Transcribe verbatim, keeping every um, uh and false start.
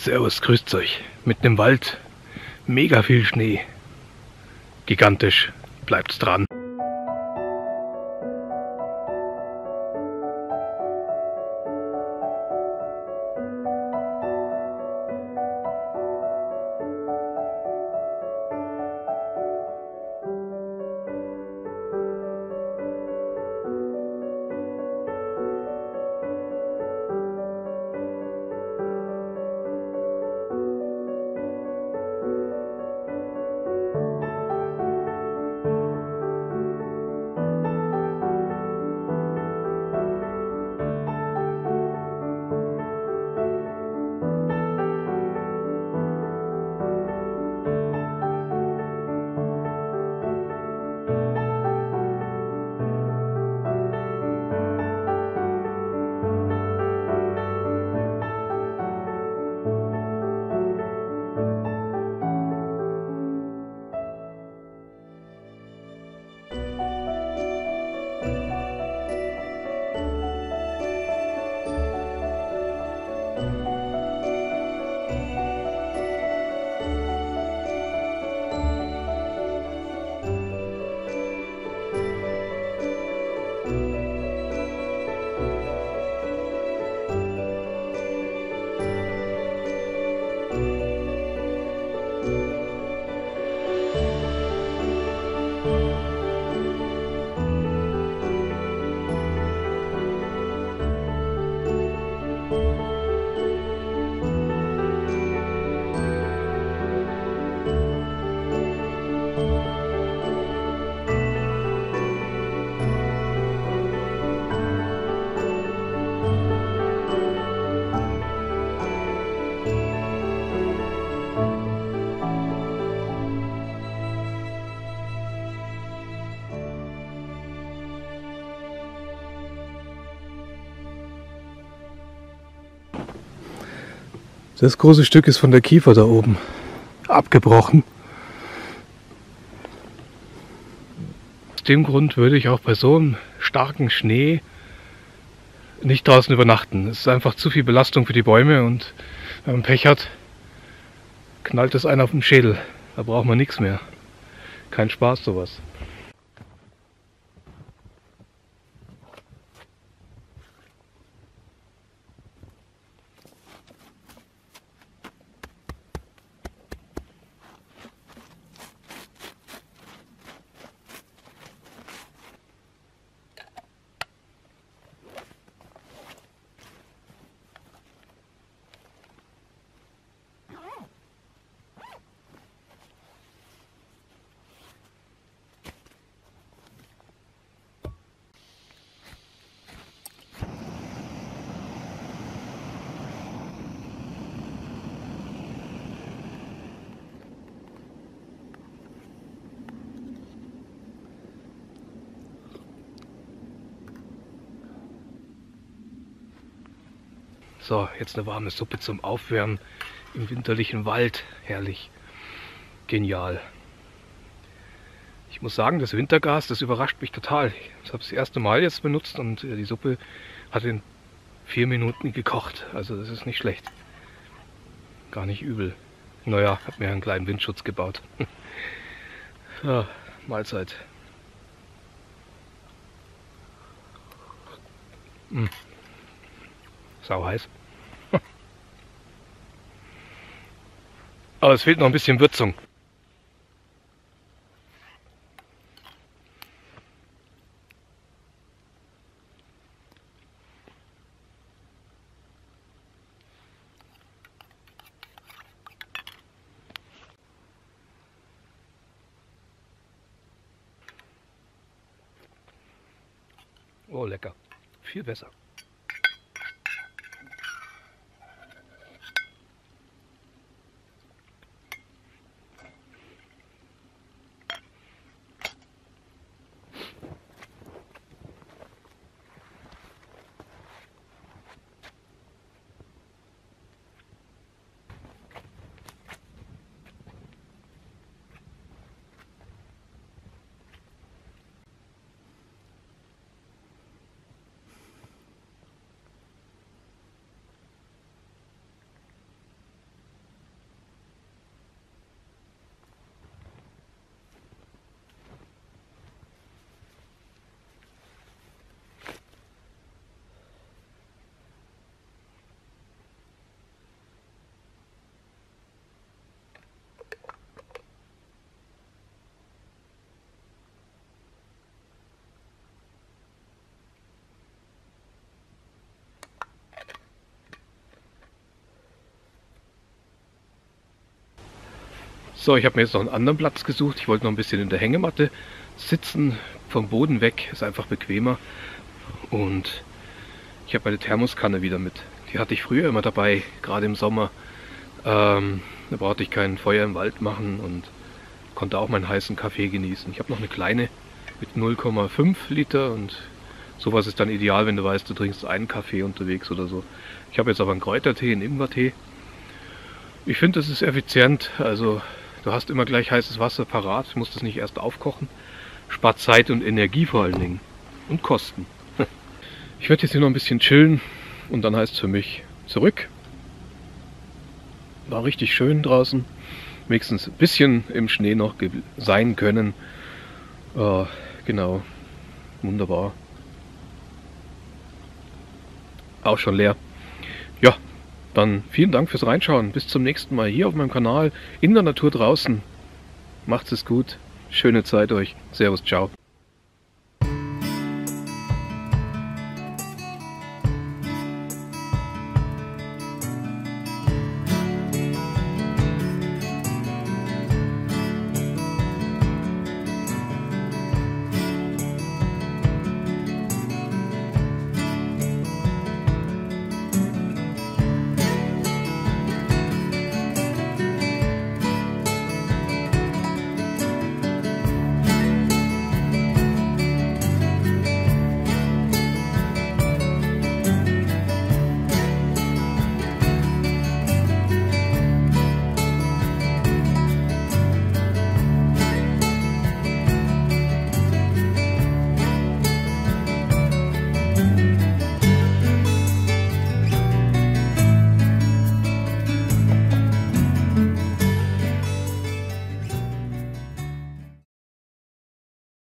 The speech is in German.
Servus, grüßt euch. Mitten im Wald, mega viel Schnee. Gigantisch, bleibt's dran. Das große Stück ist von der Kiefer da oben abgebrochen. Aus dem Grund würde ich auch bei so einem starken Schnee nicht draußen übernachten. Es ist einfach zu viel Belastung für die Bäume und wenn man Pech hat, knallt es einen auf den Schädel. Da braucht man nichts mehr. Kein Spaß sowas. So, jetzt eine warme Suppe zum Aufwärmen im winterlichen Wald. Herrlich. Genial. Ich muss sagen, das Wintergas, das überrascht mich total. Ich habe es das erste Mal jetzt benutzt und die Suppe hat in vier Minuten gekocht. Also das ist nicht schlecht. Gar nicht übel. Naja, habe mir einen kleinen Windschutz gebaut. Ja, Mahlzeit. Mm. Sau heiß. Aber es fehlt noch ein bisschen Würzung. Oh, lecker. Viel besser. So, ich habe mir jetzt noch einen anderen Platz gesucht. Ich wollte noch ein bisschen in der Hängematte sitzen, vom Boden weg, ist einfach bequemer. Und ich habe meine Thermoskanne wieder mit. Die hatte ich früher immer dabei, gerade im Sommer. Ähm, da brauchte ich kein Feuer im Wald machen und konnte auch meinen heißen Kaffee genießen. Ich habe noch eine kleine mit null Komma fünf Liter und sowas ist dann ideal, wenn du weißt, du trinkst einen Kaffee unterwegs oder so. Ich habe jetzt aber einen Kräutertee, einen Ingwertee. Ich finde, das ist effizient. Also du hast immer gleich heißes Wasser parat, musst es nicht erst aufkochen. Spart Zeit und Energie vor allen Dingen. Und Kosten. Ich werde jetzt hier noch ein bisschen chillen und dann heißt es für mich zurück. War richtig schön draußen. Wenigstens ein bisschen im Schnee noch sein können. Äh, genau. Wunderbar. Auch schon leer. Ja, dann vielen Dank fürs Reinschauen. Bis zum nächsten Mal hier auf meinem Kanal in der Natur draußen. Macht's es gut. Schöne Zeit euch. Servus, ciao.